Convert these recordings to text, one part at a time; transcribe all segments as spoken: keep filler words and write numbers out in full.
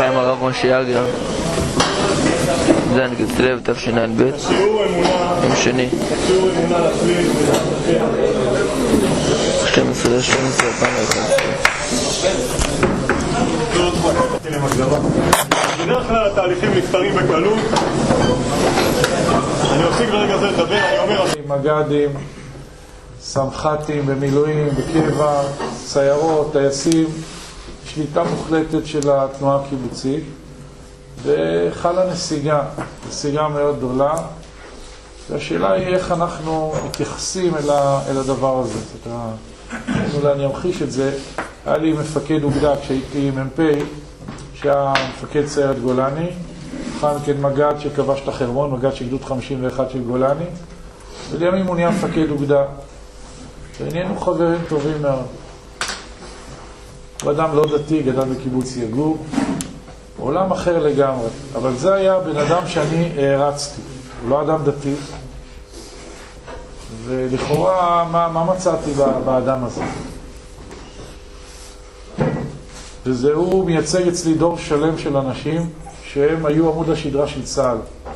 עם הרב משה אגר, זין כסלו תשע"ב, יום שני, שתים עשרה שתים עשרה אלפיים ואחת עשרה. בדרך כלל התהליכים נפתרים בקלות. אני מפסיק ברגע זה לדבר, אני אומר... מג"דים, סמח"טים במילואים, בקבע, סיירות, טייסים, שליטה מוחלטת של התנועה הקיבוצית, וחלה נסיגה, נסיגה מאוד גדולה. והשאלה היא איך אנחנו מתייחסים אל, ה, אל הדבר הזה. אולי אני אמחיש את זה. היה לי מפקד אוגדה כשהייתי מ"פ, שהיה מפקד סיירת גולני, אחר מכן מג"ד שכבש את החרמון, מג"ד של גדוד חמישים ואחת של גולני, ולימים הוא נהיה מפקד אוגדה. והיינו חברים טובים מאוד. הוא אדם לא דתי, גדל בקיבוץ יגור, עולם אחר לגמרי. אבל זה היה בן אדם שאני הערצתי. הוא לא אדם דתי. ולכאורה, מה, מה מצאתי באדם הזה? וזה הוא מייצג אצלי דור שלם של אנשים שהם היו עמוד השדרה של צה"ל.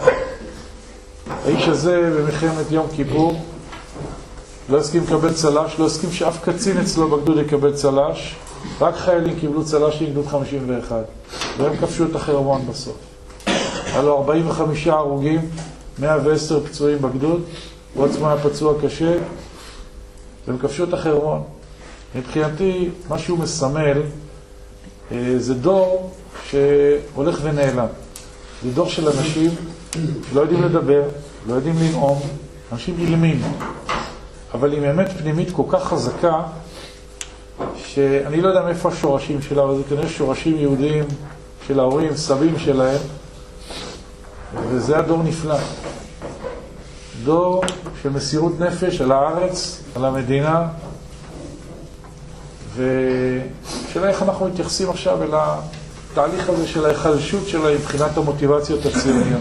האיש הזה במלחמת יום כיפור לא הסכים לקבל צל"ש, לא הסכים שאף קצין אצלו בגדוד יקבל צל"ש, רק חיילים קיבלו צל"ש עם גדוד חמישים ואחת, והם כבשו את החרמון בסוף. היה לו ארבעים וחמישה הרוגים, מאה ועשר פצועים בגדוד, הוא עצמו היה פצוע קשה, והם כבשו את החרמון. מבחינתי, מה שהוא מסמל, זה דור שהולך ונעלם. זה דור של אנשים שלא יודעים לדבר, לא יודעים לנאום, אנשים אילמים. אבל עם אמת פנימית כל כך חזקה, שאני לא יודע מאיפה השורשים שלה, אבל זה כנראה שורשים יהודיים של ההורים, סבים שלהם, וזה הדור נפלא. דור של מסירות נפש על הארץ, על המדינה, ושאלה איך אנחנו מתייחסים עכשיו אל התהליך הזה של ההיחלשות שלה מבחינת המוטיבציות הציוניות.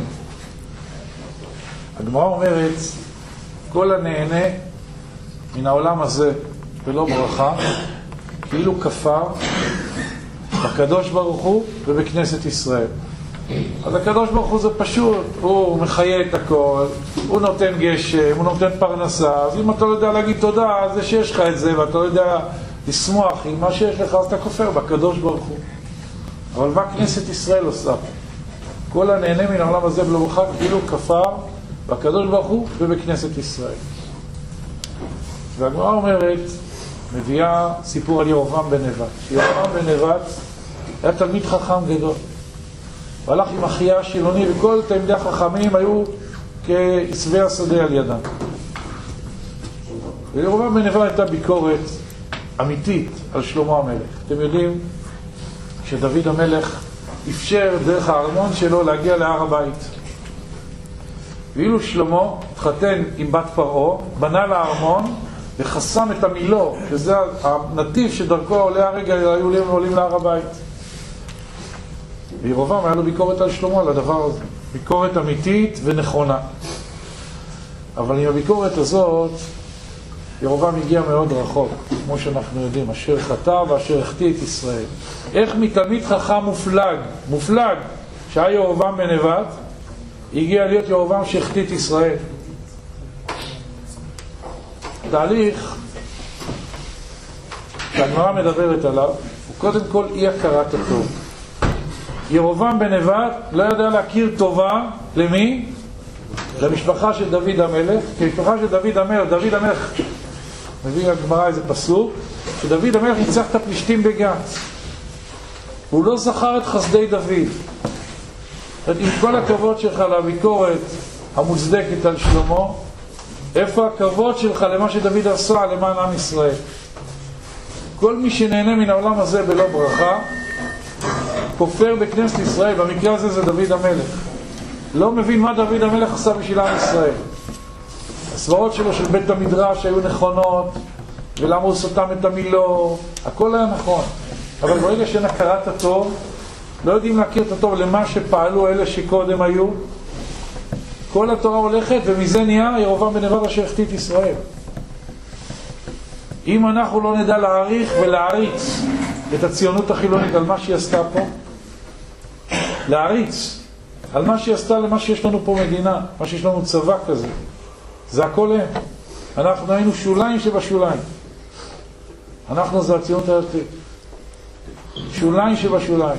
הגמרא אומרת, כל הנהנה מן העולם הזה ולא ברכה, כאילו כפר בקדוש ברוך הוא ובכנסת ישראל. אז הקדוש ברוך הוא זה פשוט, הוא מחיה את הכל, הוא נותן גשם, הוא נותן פרנסה, אז אם אתה לא יודע להגיד תודה, אז זה שיש לך את זה, ואתה לא יודע לשמוח עם מה שיש לך, אז אתה כופר בקדוש ברוך הוא. אבל מה כנסת ישראל עושה? כל הנהנה מן העולם הזה ולא ברכה, כאילו כפר בקדוש ברוך הוא ובכנסת ישראל. והגמרא אומרת, מביאה סיפור על ירבעם בן נבט. ירבעם בן נבט היה תלמיד חכם גדול. והלך עם אחיה השילוני, וכל תלמידי החכמים היו כעשבי השדה על ידם. וירבעם בן נבט הייתה ביקורת אמיתית על שלמה המלך. אתם יודעים שדוד המלך אפשר דרך הארמון שלו להגיע להר הבית. ואילו שלמה התחתן עם בת פרעה, בנה לארמון וחסם את המילו, שזה הנתיב שדרכו עולה הרגע היו עולים להר הבית. וירבעם היה לו ביקורת על שלמה על הדבר הזה. ביקורת אמיתית ונכונה. אבל עם הביקורת הזאת, ירבעם הגיע מאוד רחוק, כמו שאנחנו יודעים, אשר חטא ואשר החטיא את ישראל. איך מתלמיד חכם מופלג, מופלג, שהיה ירבעם בן נבט, הגיע להיות ירבעם שהחטיא את ישראל. תהליך שהגמרא מדברת עליו, הוא קודם כל אי הכרת הטוב. ירבעם בן נבט לא יודע להכיר טובה, למי? למשפחה של דוד המלך. כי המשפחה של דוד המלך, דוד המלך, מביא הגמרא איזה פסוק, שדוד המלך ניצח את הפלישתים בגת. הוא לא זכר את חסדי דוד. עם כל הכבוד שלך לביקורת המוצדקת על שלמה, איפה הכבוד שלך למה שדוד עשה למען עם ישראל? כל מי שנהנה מן העולם הזה בלא ברכה, כופר בכנסת ישראל, במקרה הזה זה דוד המלך. לא מבין מה דוד המלך עשה בשביל עם ישראל. הסברות שלו של בית המדרש היו נכונות, ולמה הוא סותם את המילו, הכל היה נכון. אבל ברגע שאין הכרת הטוב, לא יודעים להכיר את הטוב למה שפעלו אלה שקודם היו, כל התורה הולכת, ומזה נהיה ירבעם בן נבט אשר החטיא את ישראל. אם אנחנו לא נדע להעריך ולהעריץ את הציונות החילונית על מה שהיא עשתה פה, להריץ על מה שהיא עשתה למה שיש לנו פה מדינה, מה שיש לנו צבא כזה. זה הכל הם. אנחנו היינו שוליים שבשוליים. אנחנו זה הציונות הדתית. שוליים שבשוליים.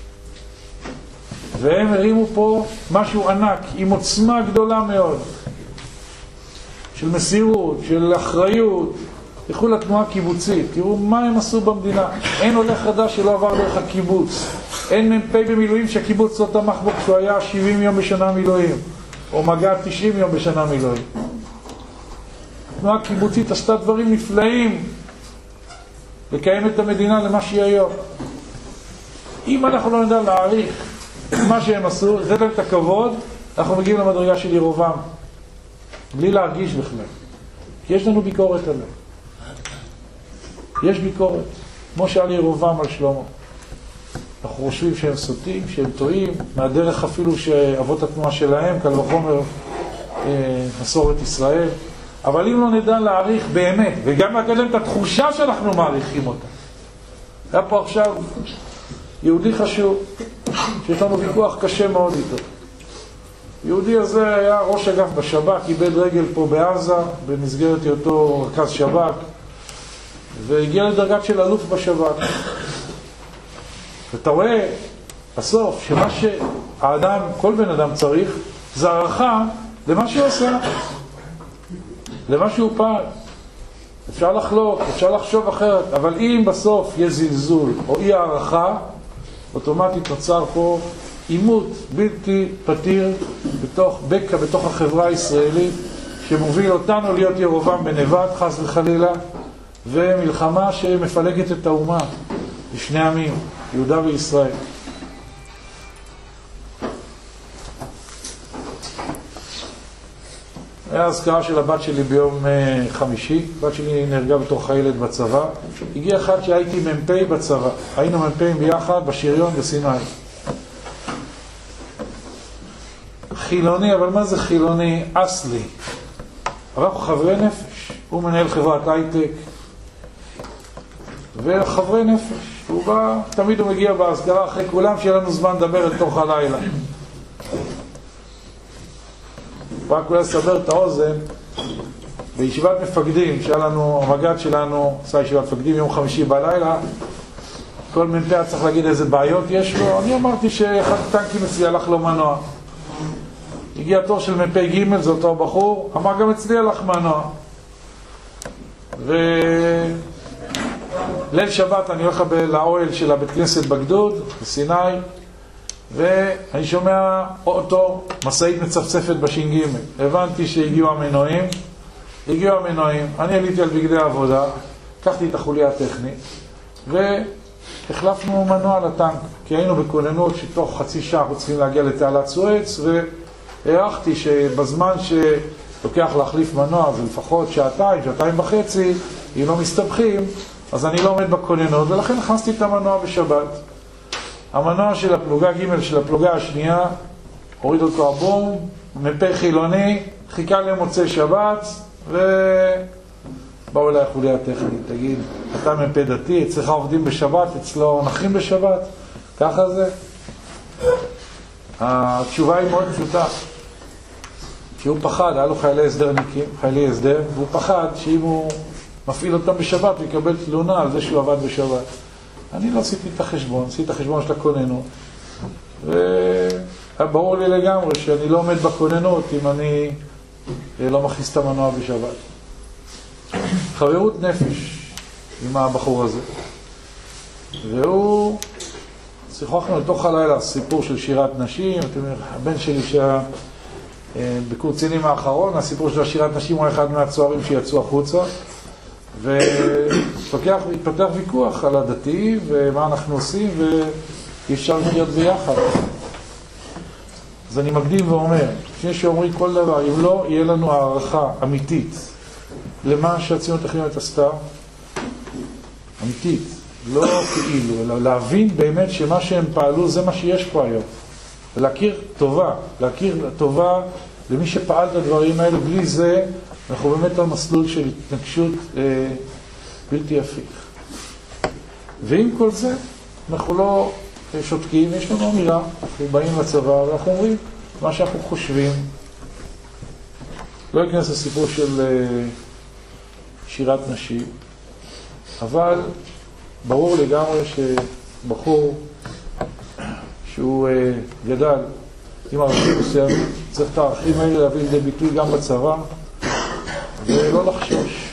והם הרימו פה משהו ענק, עם עוצמה גדולה מאוד. של מסירות, של אחריות. תלכו לתנועה קיבוצית, תראו מה הם עשו במדינה. אין עולה חדש שלא עבר דרך הקיבוץ. אין מ"פ במילואים שהקיבוץ לא תמך בו כשהוא היה שבעים יום בשנה מילואים, או מגע תשעים יום בשנה מילואים. התנועה הקיבוצית עשתה דברים נפלאים לקיים את המדינה למה שהיא היום. אם אנחנו לא נדע להעריך מה שהם עשו, לתת להם את הכבוד, אנחנו מגיעים למדרגה של ירובעם, בלי להרגיש בכלל. כי יש לנו ביקורת עליהם. יש ביקורת, כמו שהיה לירובעם על שלמה. אנחנו חושבים שהם סוטים, שהם טועים, מהדרך אפילו שאבות התנועה שלהם, קל וחומר אה, מסורת ישראל. אבל אם לא נדע להעריך באמת, וגם לקדם את התחושה שאנחנו מעריכים אותה. היה פה עכשיו יהודי חשוב, שיש לנו ויכוח קשה מאוד איתו. יהודי הזה היה ראש אגף בשב"כ, איבד רגל פה בעזה, במסגרת היותו רכז שב"כ, והגיע לדרגת של אלוף בשב"כ. ואתה רואה בסוף שמה שהאדם, כל בן אדם צריך, זה הערכה למה שהוא עושה, למה שהוא פעל. אפשר לחלוק, אפשר לחשוב אחרת, אבל אם בסוף יש זלזול או אי הערכה, אוטומטית נוצר פה עימות בלתי פתיר בתוך בקע, בתוך החברה הישראלית, שמוביל אותנו להיות ירובעם בנבט, חס וחלילה, ומלחמה שמפלגת את האומה לשני עמים, יהודה וישראל. היה הזכרה של הבת שלי ביום חמישי, הבת שלי נהרגה בתור חיילת בצבא. הגיע אחד שהייתי מ"פ בצבא, היינו מ"פים ביחד בשריון בסיני. חילוני, אבל מה זה חילוני? אסלי. אבל אנחנו חברי נפש. הוא מנהל חברת הייטק, וחברי נפש. הוא בא, תמיד הוא מגיע בהזכרה אחרי כולם, שיהיה לנו זמן לדבר אל תוך הלילה. רק אולי לסבר את האוזן, בישיבת מפקדים, שהיה לנו, המג"ד שלנו עשה ישיבת מפקדים יום חמישי בלילה, כל מ"פ צריך להגיד איזה בעיות יש לו. אני אמרתי שאחד הטנקים אצלי הלך לו מנוע. הגיע תור של מ"פ ג', זה אותו בחור, אמר גם אצלי הלך מנוע. וליל שבת אני הולך לאוהל של הבית כנסת בגדוד, בסיני, ואני שומע אוטו, מסעית מצפצפת בש"ג. הבנתי שהגיעו המנועים, הגיעו המנועים, אני עליתי על בגדי העבודה, לקחתי את החוליה הטכנית, והחלפנו מנוע לטנק, כי היינו בכוננות שתוך חצי שעה אנחנו צריכים להגיע לתעלת סואץ, והערכתי שבזמן שלוקח להחליף מנוע, זה לפחות שעתיים, שעתיים וחצי, אם לא מסתבכים, אז אני לא עומד בכוננות, ולכן הכנסתי את המנוע בשבת. המנוע של הפלוגה ג' של הפלוגה השנייה, הוריד אותו הבום, מ"פ חילוני, חיכה למוצאי שבת, ובאו אליי החוליה הטכנית. תגיד, אתה מ"פ דתי, אצלך עובדים בשבת, אצלו נחים בשבת? ככה זה? התשובה היא מאוד פשוטה. שהוא פחד, היה לו חיילי הסדרניקים, חיילי הסדר, והוא פחד שאם הוא מפעיל אותם בשבת, הוא יקבל תלונה על זה שהוא עבד בשבת. אני לא עשיתי את החשבון, עשיתי את החשבון של הכוננות, וברור לי לגמרי שאני לא עומד בכוננות אם אני לא מכניס את המנוע בשבת. חברות נפש עם הבחור הזה, והוא שיחקנו לתוך הלילה סיפור של שירת נשים. אתם יודעים, הבן שלי שהיה בקורצינים האחרון, הסיפור של שירת נשים הוא אחד מהצוערים שיצאו החוצה, והתפתח ויכוח על הדתי ומה אנחנו עושים, ואי אפשר להיות ביחד. אז אני מקדים ואומר, לפני שאומרים כל דבר, אם לא יהיה לנו הערכה אמיתית למה שהציונות החילונית עשתה, אמיתית, לא כאילו, אלא להבין באמת שמה שהם פעלו זה מה שיש פה היום, ולהכיר טובה, להכיר טובה למי שפעל את הדברים האלה. בלי זה אנחנו באמת על מסלול של התנגשות אה, בלתי הפיך. ועם כל זה אנחנו לא שותקים, יש לנו אמירה, אנחנו באים לצבא ואנחנו אומרים מה שאנחנו חושבים. לא אכנס לסיפור של שירת נשים, אבל ברור לגמרי שבחור שהוא גדל עם ערכים מסוימים, צריך את הערכים האלה להביא לידי ביטוי גם בצבא ולא לחשוש.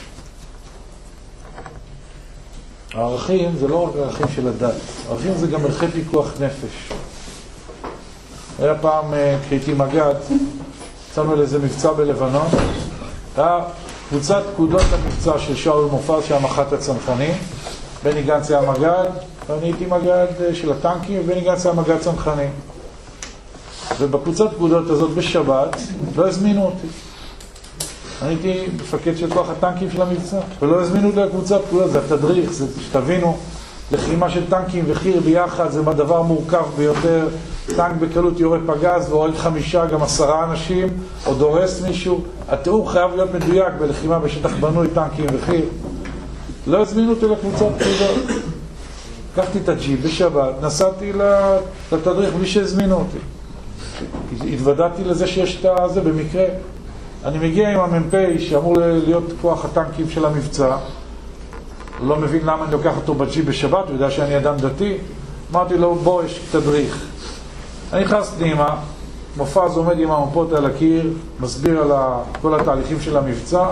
הערכים זה לא רק ערכים של הדת, ערכים זה גם ערכי פיקוח נפש. היה פעם כשהייתי מג"ד, יצאנו לאיזה מבצע בלבנון, היה קבוצת פקודות המבצע של שאול מופז שהיה מח"ט הצנחנים, בני גנץ היה מג"ד, ואני הייתי מג"ד של הטנקים, ובני גנץ היה מג"ד צנחנים. ובקבוצת פקודות הזאת בשבת לא הזמינו אותי. אני הייתי מפקד של כוח הטנקים של המבצע, ולא הזמינו אותי לקבוצת פקודות, זה התדריך, זה שתבינו, לחימה של טנקים וחיר ביחד זה דבר מורכב ביותר. טנק בקלות יורה פגז והורג חמישה, גם עשרה אנשים, או דורס מישהו. התיאור חייב להיות מדויק בלחימה בשטח בנוי, טנקים וחיר. לא הזמינו אותי לקבוצת פקודות. לקחתי את הג'יפ בשבת, נסעתי לתדריך בלי שהזמינו אותי. התוודעתי לזה שיש את זה במקרה. אני מגיע עם המ"פ שאמור להיות כוח הטנקים של המבצע, לא מבין למה אני לוקח אותו בג'יפ בשבת, הוא יודע שאני אדם דתי. אמרתי לו, בוא, יש תדריך. אני נכנס פנימה, מופז עומד עם המפות על הקיר, מסביר על כל התהליכים של המבצע,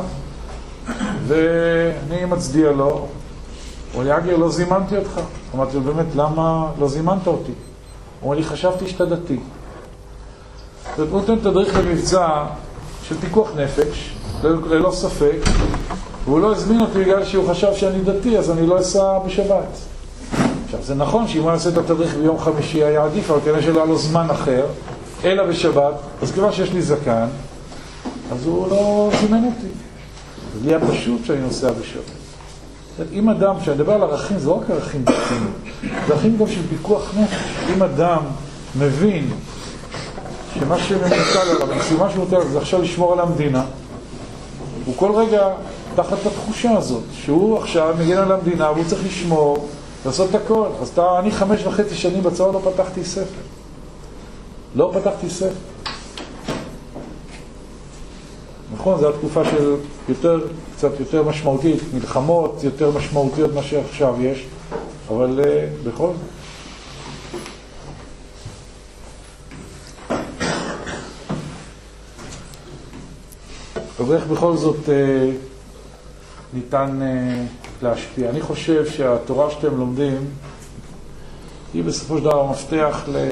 ואני מצדיע לו. הוא אומר לי, אגר, לא זימנתי אותך. אמרתי לו, באמת, למה לא זימנת אותי? הוא אומר לי, חשבתי שאתה דתי. זאת נותן תדריך למבצע של פיקוח נפש, ללא ספק, והוא לא הזמין אותי בגלל שהוא חשב שאני דתי, אז אני לא אסע בשבת. עכשיו, זה נכון שאם הוא יעשה את התדריך ביום חמישי היה עדיף, אבל כנראה שלא היה לו זמן אחר, אלא בשבת, אז כבר שיש לי זקן, אז הוא לא זימן אותי. זה היה פשוט שאני נוסע בשבת. אם אדם, כשאני מדבר על ערכים, זה לא רק ערכים דתיים, זה ערכים גם של פיקוח נפש. אם אדם מבין שמה שמוטל עליו, המשימה שמוטל עליו, זה עכשיו לשמור על המדינה, הוא כל רגע תחת התחושה הזאת, שהוא עכשיו מגן על המדינה, והוא צריך לשמור, לעשות את הכל. אז אתה, אני חמש וחצי שנים בצבא לא פתחתי ספר. לא פתחתי ספר. נכון, זו התקופה של יותר, קצת יותר משמעותית, מלחמות יותר משמעותיות מה שעכשיו יש, אבל uh, בכל זאת. אז איך בכל זאת uh, ניתן uh, להשפיע? אני חושב שהתורה שאתם לומדים היא בסופו של דבר מפתח ל...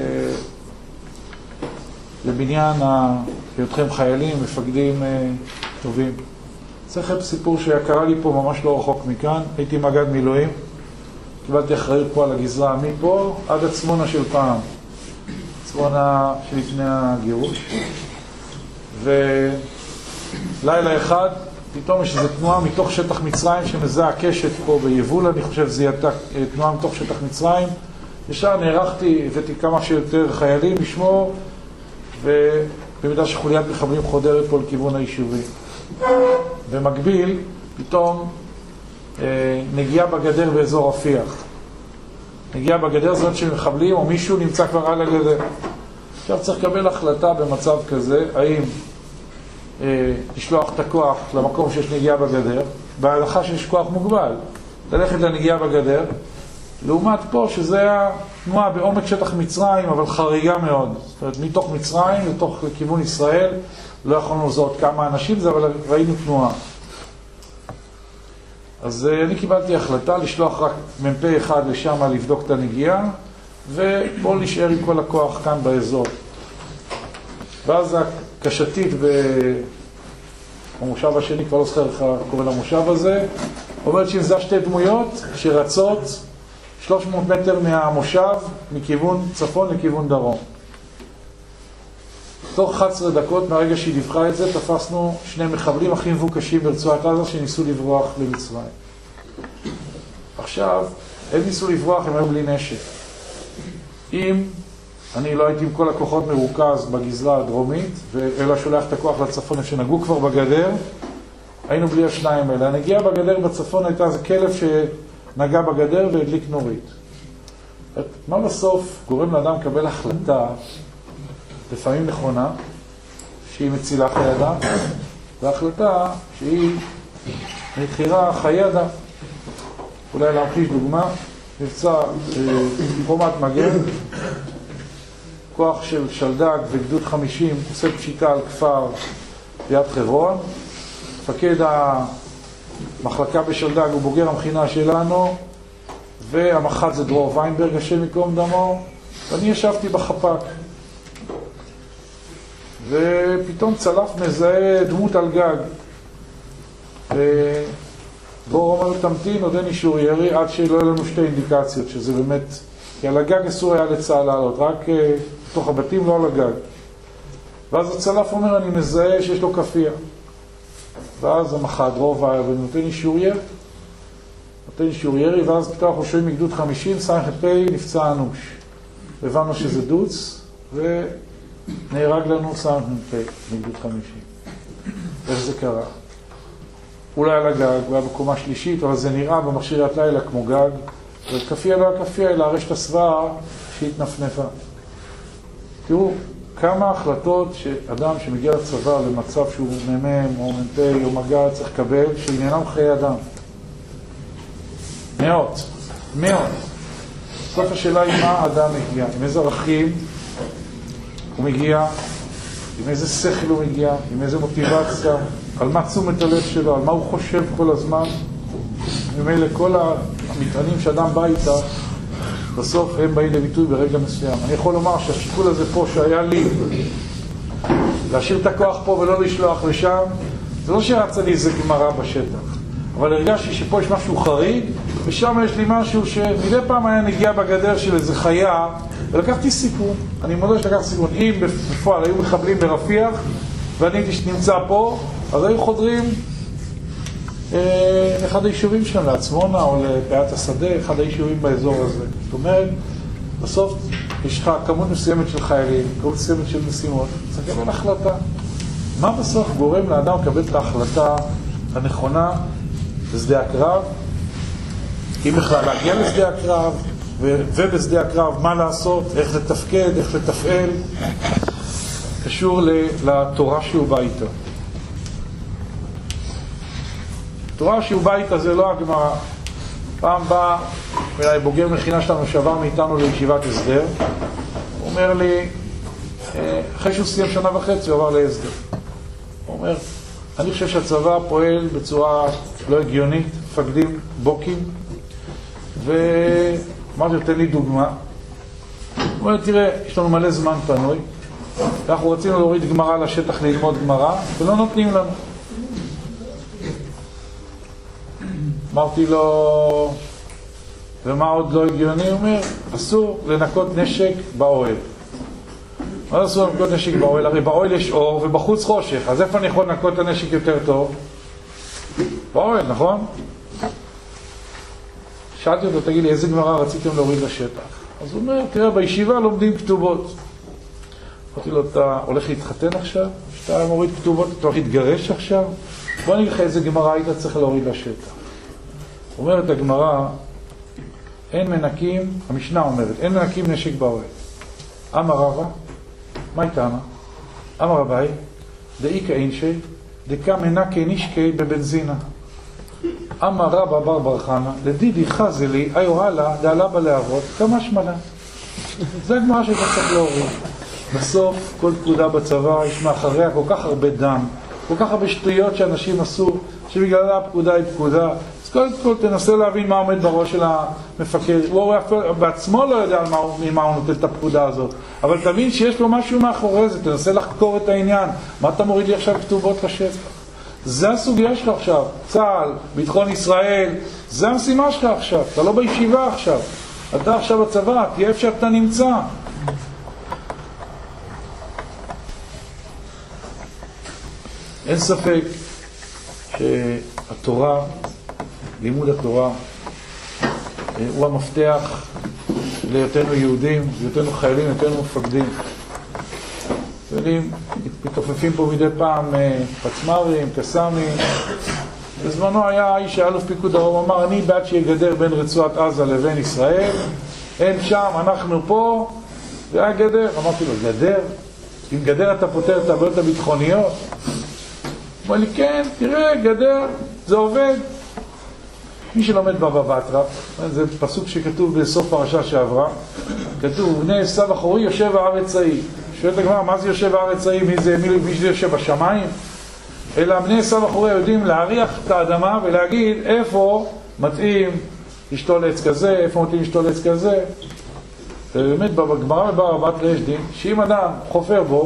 לבניין היותכם חיילים, מפקדים uh, טובים. צריך את סיפור שקרה לי פה ממש לא רחוק מכאן. הייתי מג"ד מילואים, קיבלתי אחריות פה על הגזרה מפה עד עצמונה של פעם, עצמונה שלפני הגירוש. ולילה אחד פתאום יש איזו תנועה מתוך שטח מצרים שמזהה הקשת פה ביבול, אני חושב זה הייתה תנועה מתוך שטח מצרים. ישר נערכתי, הבאתי כמה שיותר חיילים לשמור, ובמידה שחוליית מחבלים חודרת פה לכיוון היישובים. במקביל, פתאום אה, נגיעה בגדר באזור רפיח. נגיעה בגדר זאת של מחבלים, או מישהו נמצא כבר על הגדר. עכשיו צריך לקבל החלטה במצב כזה, האם אה, לשלוח את הכוח למקום שיש נגיעה בגדר, בהלכה שיש כוח מוגבל, ללכת לנגיעה בגדר, לעומת פה שזה היה תנועה בעומק שטח מצרים, אבל חריגה מאוד. זאת אומרת, מתוך מצרים לתוך לכיוון ישראל, לא יכולנו לזהות כמה אנשים זה, אבל ראינו תנועה. אז אני קיבלתי החלטה לשלוח רק מ"פ אחד לשם לבדוק את הנגיעה, ובואו נשאר עם כל הכוח כאן באזור. ואז הקשתית במושב השני, כבר לא זוכר איך קורא למושב הזה, אומרת שזה שתי דמויות שרצות שלוש מאות מטר מהמושב, מכיוון צפון לכיוון דרום. תוך אחת עשרה דקות מהרגע שהיא דיווחה את זה, תפסנו שני מחבלים הכי מבוקשים ברצועת עזה שניסו לברוח למצרים. עכשיו, הם ניסו לברוח, הם היו בלי נשק. אם אני לא הייתי עם כל הכוחות מרוכז בגזרה הדרומית, ואלה שולח את הכוח לצפון שנגעו כבר בגדר, היינו בלי השניים האלה. הנגיעה בגדר בצפון הייתה איזה כלב שנגע בגדר והדליק נורית. מה בסוף גורם לאדם לקבל החלטה, לפעמים נכונה, שהיא מצילה חיי אדם, והחלטה שהיא מחירה חיי אדם. אולי להמחיש דוגמה, מבצע חומת מגן, כוח של שלדג וגדוד חמישים עושה פשיטה על כפר ליד חברון. מפקד המחלקה בשלדג הוא בוגר המכינה שלנו, והמח"ט זה דרור ויינברג, השם ייקום דמו, ואני ישבתי בחפ"ק. ופתאום צלף מזהה דמות על גג. ובור אומר, תמתין, עוד אין אישור ירי, עד שלא יהיו לנו שתי אינדיקציות, שזה באמת, כי על הגג אסור היה לצה"ל לעלות, רק בתוך הבתים, לא על הגג. ואז הצלף אומר, אני מזהה שיש לו כפייה. ואז המח"ט דרור ויינברג נותן אישור ירי. נותן אישור ירי, ואז פתאום אנחנו שומעים מגדוד חמישים, סמ"ך נפצע אנוש. הבנו שזה דוץ, ונהרג לנו סמ"ך מגדוד חמישים. איך זה קרה? אולי על הגג, הוא היה בקומה שלישית, אבל זה נראה במכשיריית לילה כמו גג, וכפייה לא היה כפייה, אלא הרשת הסבעה שהתנפנפה. תראו, כמה החלטות שאדם שמגיע לצבא למצב שהוא מ"מ או מ"פ או מג"ד צריך לקבל, שעניינם חיי אדם. מאות, מאות. בסוף השאלה היא מה האדם מגיע, עם איזה ערכים הוא מגיע, עם איזה שכל הוא מגיע, עם איזה מוטיבציה, על מה תשומת הלב שלו, על מה הוא חושב כל הזמן. ממילא כל המטענים שאדם בא איתה, בסוף הם באים לביטוי ברגע מסוים. אני יכול לומר שהשיקול הזה פה שהיה לי, להשאיר את הכוח פה ולא לשלוח לשם, זה לא שרצה לי איזה גמרא בשטח. אבל הרגשתי שפה יש משהו חריג, ושם יש לי משהו שמדי פעם היה נגיע בגדר של איזה חיה, ולקחתי סיכון. אני מודה שלקחתי סיכון. אם בפועל היו מחבלים ברפיח, ואני נמצא פה, אז היו חודרים אה, אחד היישובים שלנו, לעצמונה או לפאת השדה, אחד היישובים באזור הזה. זאת אומרת, בסוף יש לך כמות מסוימת של חיילים, כמות מסוימת של משימות, צריך לקבל החלטה. מה בסוף גורם לאדם לקבל את ההחלטה הנכונה בשדה הקרב? אם בכלל להגיע לשדה הקרב, ובשדה הקרב מה לעשות, איך לתפקד, איך לתפעל, קשור לתורה שהוא בא איתה. תורה שהוא בא איתה זה לא הגמרא. פעם בא, אולי בוגר מכינה שלנו שעבר מאיתנו לישיבת הסדר, הוא אומר לי, אחרי שהוא סיים שנה וחצי הוא עבר להסדר. הוא אומר, אני חושב שהצבא פועל בצורה לא הגיונית, מפקדים, בוקים, ואמרתי, תן לי דוגמה. הוא אומר, תראה, יש לנו מלא זמן פנוי, ואנחנו רצינו להוריד גמרא לשטח ללמוד גמרא, ולא נותנים לנו. אמרתי לו, ומה עוד לא הגיוני? הוא אומר, אסור לנקות נשק באוהל. מה אסור לנקות נשק באוהל? הרי באוהל יש אור ובחוץ חושך, אז איפה אני יכול לנקות את הנשק יותר טוב? באוהל, נכון? שאלתי אותו, תגיד לי, איזה גמרא רציתם להוריד לשטח? אז הוא אומר, תראה, בישיבה לומדים כתובות. אמרתי לו, אתה הולך להתחתן עכשיו? שאתה מוריד כתובות, אתה הולך להתגרש עכשיו? בוא נגיד לך איזה גמרא היית צריך להוריד לשטח. אומרת הגמרא, אין מנקים, המשנה אומרת, אין מנקים נשק באוהל. אמר רבא, מה איתנה? אמר רבי, דאיקה אינשי, דקה מנקה נשקי בבנזינה. אמר רבא בר בר חנה, לדידי חזלי, איו הלאה, דעלה בלהבות, כמה שמלה. זה הגמרא שאתה צריך להוריד. בסוף, כל פקודה בצבא יש מאחריה כל כך הרבה דם, כל כך הרבה שטויות שאנשים עשו, שבגללה הפקודה היא פקודה. אז קודם כל תנסה להבין מה עומד בראש של המפקד. הוא בעצמו לא יודע ממה הוא נותן את הפקודה הזאת. אבל תבין שיש לו משהו מאחורי זה, תנסה לחקור את העניין. מה אתה מוריד לי עכשיו כתובות לשטח? זה הסוגיה שלך עכשיו. צה"ל, ביטחון ישראל, זה המשימה שלך עכשיו. אתה לא בישיבה עכשיו. אתה עכשיו בצבא, תהיה איפה שאתה נמצא. אין ספק שהתורה, לימוד התורה, הוא המפתח להיותנו יהודים, להיותנו חיילים, להיותנו מפקדים. יודעים, מתעופפים פה מדי פעם פצמרים, קסאמים. בזמנו היה איש האלוף פיקוד דרום, אמר, אני בעד שיהיה גדר בין רצועת עזה לבין ישראל, הם שם, אנחנו פה, והיה גדר. אמרתי לו, גדר? עם גדר אתה פותר את הבעיות הביטחוניות? אמר לי, כן, תראה, גדר, זה עובד. מי שלומד בבא בתרא, זה פסוק שכתוב בסוף פרשה שעברה, כתוב, בני עשיו אחורי יושב הארץ ההיא. שואלת הגמרא, מה זה יושב הארץ ההיא? מי זה, מי, מי זה יושב בשמיים? אלא בני עשיו אחורי יודעים להריח את האדמה ולהגיד איפה מתאים לשתול עץ כזה, איפה מתאים לשתול עץ כזה. ובאמת בגמרא בבא בתרא יש דין, שאם אדם חופר בו,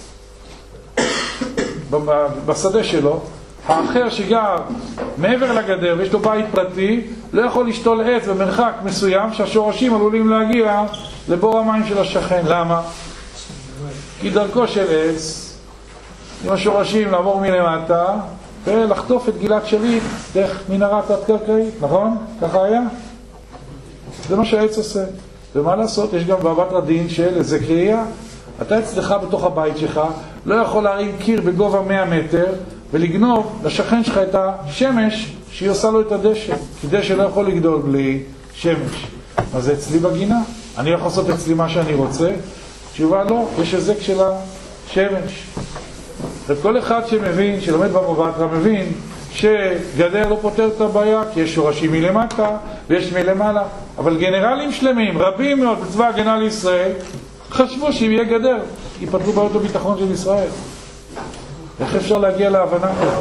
בשדה שלו, האחר שגר מעבר לגדר ויש לו בית פרטי, לא יכול לשתול עץ במרחק מסוים שהשורשים עלולים להגיע לבור המים של השכן. למה? כי דרכו של עץ עם השורשים לעבור מלמטה ולחטוף את גלעד שליט דרך מנהרה תת-קרקעית, נכון? ככה היה? זה מה שהעץ עושה. ומה לעשות? יש גם בבא בתרא דין של זכריה. אתה אצלך בתוך הבית שלך לא יכול להרים קיר בגובה מאה מטר ולגנוב לשכן שלך את השמש שהיא עושה לו את הדשא, כי דשא לא יכול לגדול בלי שמש. אז זה אצלי בגינה, אני יכול לעשות אצלי מה שאני רוצה. תשובה לא, יש היזק של השמש. וכל אחד שמבין, שלומד בבא בתרא, מבין שגדר לא פותר את הבעיה, כי יש שורשים מלמטה ויש מלמעלה. אבל גנרלים שלמים, רבים מאוד בצבא ההגנה לישראל, חשבו שאם יהיה גדר, ייפתרו בעיות הביטחון של ישראל. איך אפשר להגיע להבנה כזאת?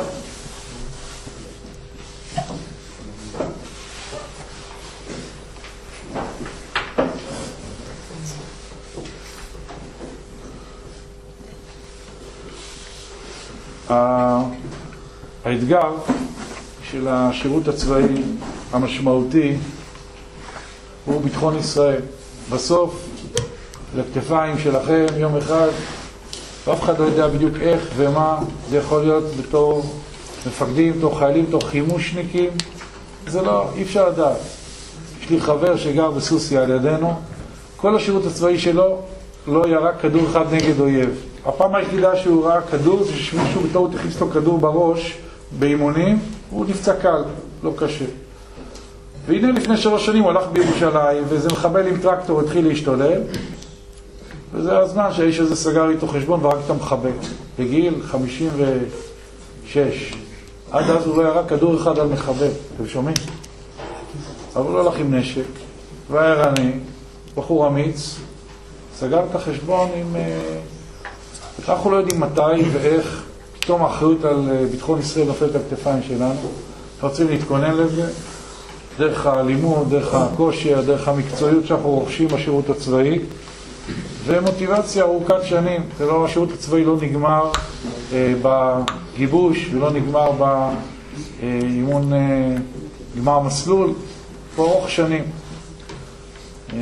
האתגר של השירות הצבאי המשמעותי הוא ביטחון ישראל. בסוף, לכתפיים שלכם, יום אחד, ואף אחד לא יודע בדיוק איך ומה, זה יכול להיות בתור מפקדים, בתור חיילים, בתור חימושניקים, זה לא, אי אפשר לדעת. יש לי חבר שגר בסוסיה על ידינו, כל השירות הצבאי שלו לא ירק כדור אחד נגד אויב. הפעם היחידה שהוא ראה כדור, זה שמישהו בטעות הכניס לו כדור בראש באימונים, הוא נפצע קל, לא קשה. והנה לפני שלוש שנים הוא הלך בירושלים, ואיזה מחבל עם טרקטור התחיל להשתולל, וזה הזמן שהאיש הזה סגר איתו חשבון ורק את המחבל, בגיל חמישים ושש. עד אז הוא לא ירק כדור אחד על מחבל, אתם שומעים? אבל הוא לא הלך עם נשק, והיה ערני, בחור אמיץ, סגר את החשבון עם... אנחנו לא יודעים מתי ואיך פתאום האחריות על ביטחון ישראל נופלת על כתפיים שלנו. אנחנו רוצים להתכונן לזה דרך הלימוד, דרך הכושר, דרך המקצועיות שאנחנו רוכשים בשירות הצבאי, ומוטיבציה ארוכת שנים. זה לא, השירות הצבאי לא נגמר אה, בגיבוש ולא נגמר באימון אה, גמר מסלול, פה ארוך שנים. אה,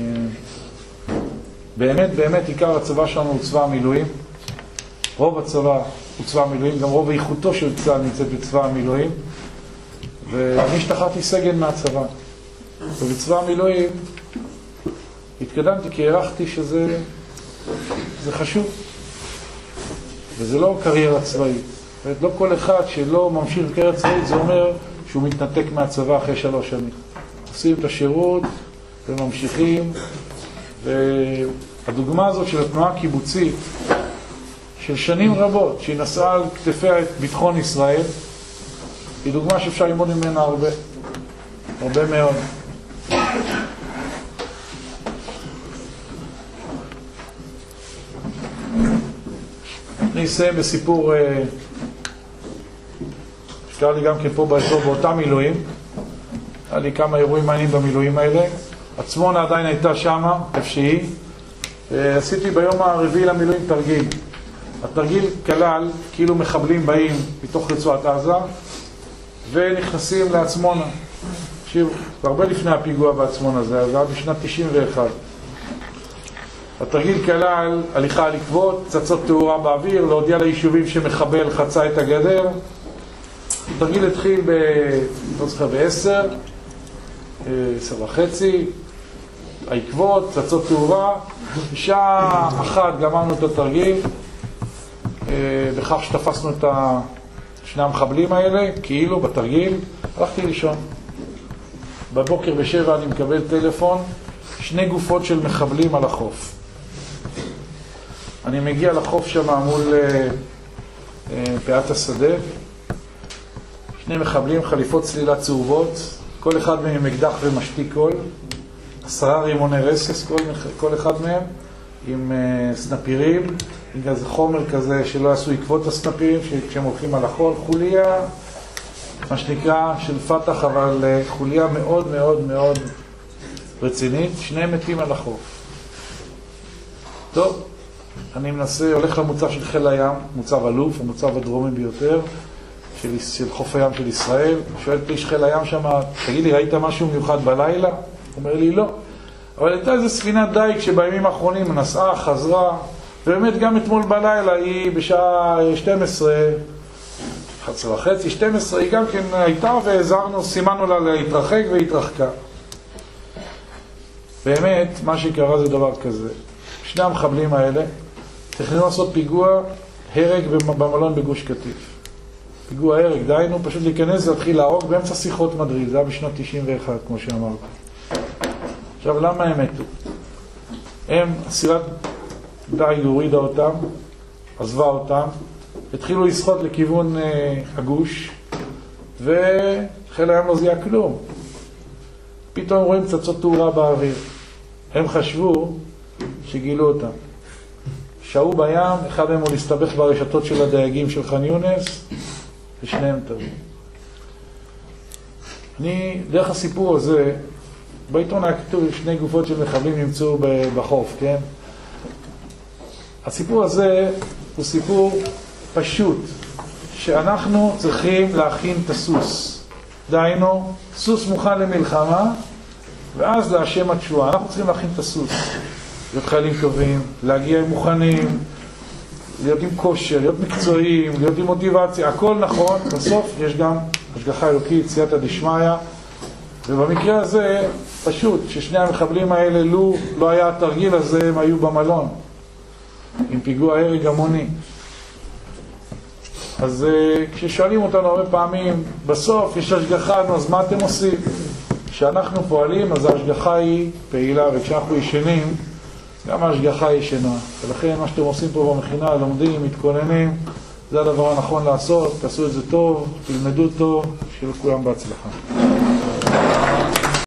באמת, באמת עיקר הצבא שלנו הוא צבא המילואים. רוב הצבא הוא צבא המילואים, גם רוב איכותו של צבא נמצאת בצבא המילואים. ואני השתחררתי סגן מהצבא. ובצבא המילואים התקדמתי כי הערכתי שזה זה חשוב. וזה לא קריירה צבאית. לא כל אחד שלא ממשיך קריירה צבאית זה אומר שהוא מתנתק מהצבא אחרי שלוש שנים. עושים את השירות וממשיכים. והדוגמה הזאת של התנועה הקיבוצית של שנים רבות שהיא נשאה על כתפיה את ביטחון ישראל היא דוגמה שאפשר ללמוד ממנה הרבה, הרבה מאוד. אני אסיים בסיפור שקרה לי גם כן פה באזור באותה מילואים. היה לי כמה אירועים מעניינים במילואים האלה. עצמונה עדיין הייתה שמה, איפה שהיא. עשיתי ביום הרביעי למילואים תרגיל. התרגיל כלל כאילו מחבלים באים מתוך רצועת עזה ונכנסים לעצמונה. תקשיבו, הרבה לפני הפיגוע בעצמונה, זה היה בשנת תשעים ואחת. התרגיל כלל הליכה על עקבות, צצות תאורה באוויר, להודיע ליישובים שמחבל חצה את הגדר. התרגיל התחיל ב... לא זוכר, בעשר, עשר וחצי, העקבות, צצות תאורה. בשעה אחת גמרנו את התרגיל, בכך שתפסנו את שני המחבלים האלה, כאילו בתרגיל, הלכתי לישון. בבוקר בשבע אני מקבל טלפון שני גופות של מחבלים על החוף. אני מגיע לחוף שם מול אה, אה, פאת השדה. שני מחבלים, חליפות צלילה צהובות, כל אחד מהם עם אקדח ומשתיק קול, עשרה רימוני רסס, כל, כל אחד מהם עם uh, סנפירים, עם כזה חומר כזה שלא יעשו עקבות הסנפירים כשהם הולכים על החול, חוליה, מה שנקרא של פתח, אבל uh, חוליה מאוד מאוד מאוד רצינית, שני מתים על החוף. טוב, אני מנסה, הולך למוצב של חיל הים, מוצב אלוף, המוצב הדרומי ביותר, של, של חוף הים של ישראל. שואל את איש חיל הים שם, תגיד לי, ראית משהו מיוחד בלילה? הוא אומר לי, לא. אבל הייתה איזו ספינת דייג שבימים האחרונים נסעה, חזרה, ובאמת גם אתמול בלילה היא בשעה שתים עשרה, אחת עשרה וחצי, שתים עשרה, היא גם כן הייתה והזרנו, סימנו לה להתרחק והתרחקה. באמת, מה שקרה זה דבר כזה. שני המחבלים האלה תכננו לעשות פיגוע הרג במלון בגוש קטיף. פיגוע הרג, דיינו, פשוט להיכנס ולהתחיל להרוג באמצע שיחות מדריד, זה היה בשנת תשעים ואחת, כמו שאמרתי. עכשיו, למה הם מתו? הם, הסירת דייג הורידה אותם, עזבה אותם, התחילו לשחות לכיוון אה, הגוש, וחיל הים לא זיהה כלום. פתאום רואים פצצות תאורה באוויר. הם חשבו שגילו אותם. שהו בים, אחד מהם הוא להסתבך ברשתות של הדייגים של ח'אן יונס, ושניהם טבעו. אני, דרך הסיפור הזה, בעיתון היה כתוב שני גופות של מחבלים נמצאו בחוף, כן? הסיפור הזה הוא סיפור פשוט, שאנחנו צריכים להכין את הסוס. דהיינו, סוס מוכן למלחמה, ואז להשם התשועה. אנחנו צריכים להכין את הסוס. להיות חיילים טובים, להגיע מוכנים, להיות עם כושר, להיות מקצועיים, להיות עם מוטיבציה, הכל נכון. בסוף יש גם השגחה אלוקית, סייעתא דשמיא, ובמקרה הזה פשוט ששני המחבלים האלה לו לא היה התרגיל הזה, הם היו במלון עם פיגוע הרג המוני. אז כששואלים אותנו הרבה פעמים, בסוף יש השגחה, אז מה אתם עושים? כשאנחנו פועלים, אז ההשגחה היא פעילה, וכשאנחנו ישנים, גם ההשגחה היא ישנה. ולכן מה שאתם עושים פה במכינה, לומדים, מתכוננים, זה הדבר הנכון לעשות, תעשו את זה טוב, תלמדו טוב, שיהיה לכולם בהצלחה.